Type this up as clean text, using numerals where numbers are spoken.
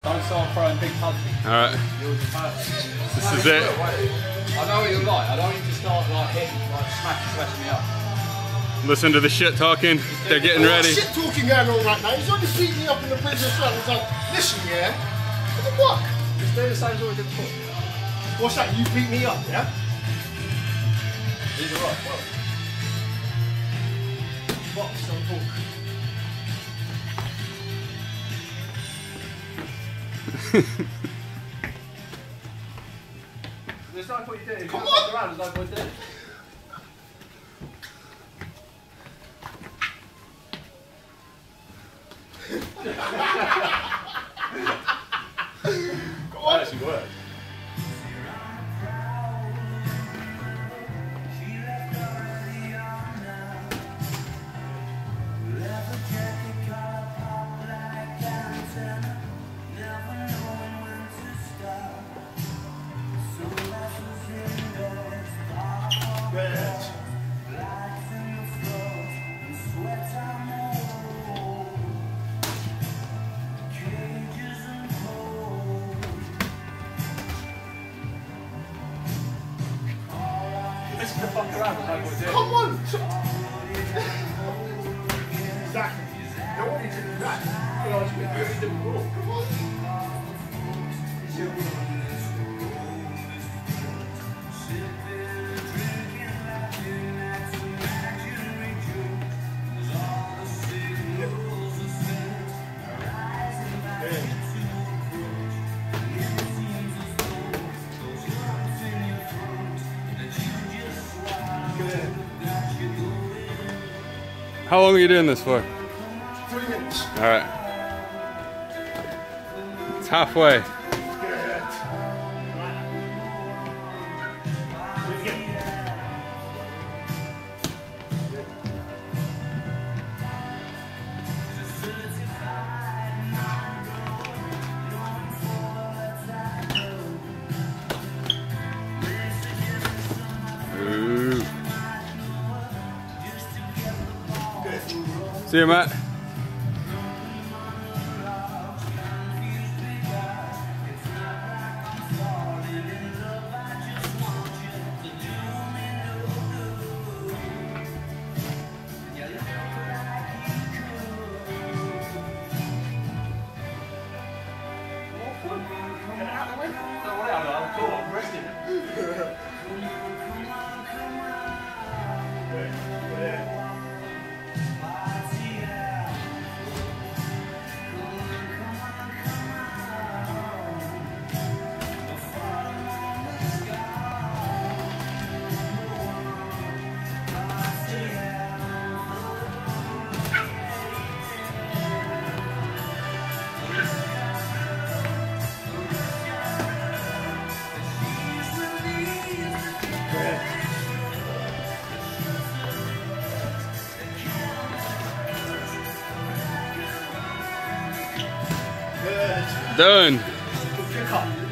Don't start throwing big punches. Alright. This is it. I know what you're like. I don't need to start like hitting, like smashing me up. Listen to the shit talking. They're getting ready. Shit talking going on right now. He's only beating me up in the business round. He's like, listen, yeah. What the fuck? Just do the same as what we did before. What's that? You beat me up, yeah? These are right. Well. Box, don't talk. There's no point you doing it. Come on! Around, there's no point doing it. That actually worked. This is the fuck around, there's no point doing it. Come on! Exactly. I want you to do that. You know, it's really difficult. Come on. How long are you doing this for? 3 minutes. Alright. It's halfway. Ooh. See you, Matt. Done. Pick up.